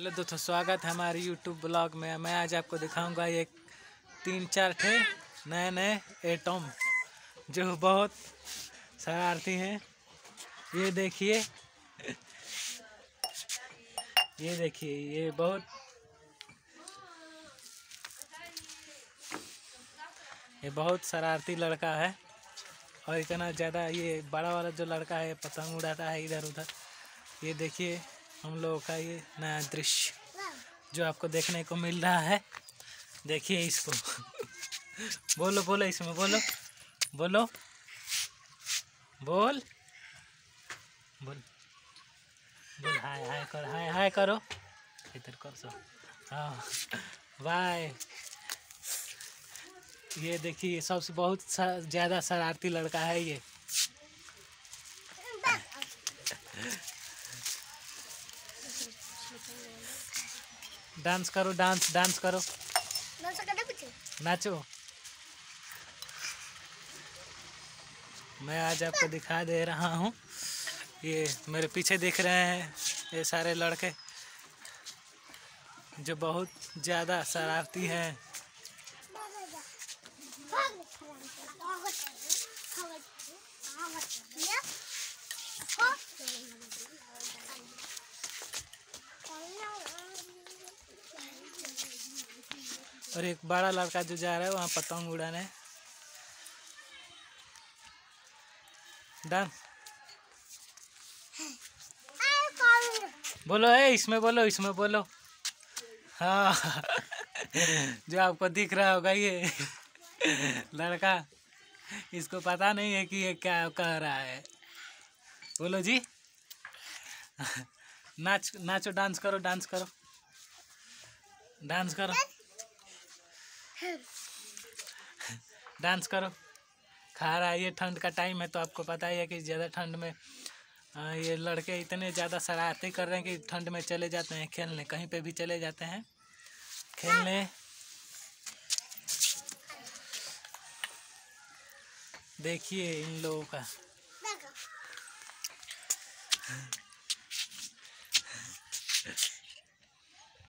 Hello दोस्तों, स्वागत है हमारे यूट्यूब ब्लॉग में। मैं आज आपको दिखाऊंगा ये 3-4 ठे नए नए एटम जो बहुत शरारती हैं। ये देखिए, ये बहुत शरारती लड़का है। और इतना ज़्यादा ये बड़ा वाला जो लड़का है पतंग उड़ाता है इधर उधर। ये देखिए हम लोगों का ये नया दृश्य जो आपको देखने को मिल रहा है। देखिए इसको बोलो बोलो, इसमें बोलो बोलो बोल बोल बोल हाय हाय करो, हाय हाय करो, इधर कर सो। हाँ बाय। ये देखिए सबसे बहुत ज़्यादा शरारती लड़का है ये। डांस करो, डांस डांस करो, नाचो। मैं आज आपको दिखा दे रहा हूँ। ये मेरे पीछे दिख रहे हैं ये सारे लड़के जो बहुत ज़्यादा शरारती हैं। और एक बड़ा लड़का जो जा रहा है वहाँ पतंग उड़ाने। डांस बोलो, इसमें बोलो, इसमें बोलो। हाँ जो आपको दिख रहा होगा ये लड़का, इसको पता नहीं है कि ये क्या कह रहा है। बोलो जी नाचो, डांस करो, डांस करो, डांस करो, डांस करो। खा रहा है। ये ठंड का टाइम है तो आपको पता ही है कि ज़्यादा ठंड में ये लड़के इतने ज़्यादा शरारती कर रहे हैं कि ठंड में चले जाते हैं खेलने, कहीं पे भी चले जाते हैं खेलने। देखिए इन लोगों का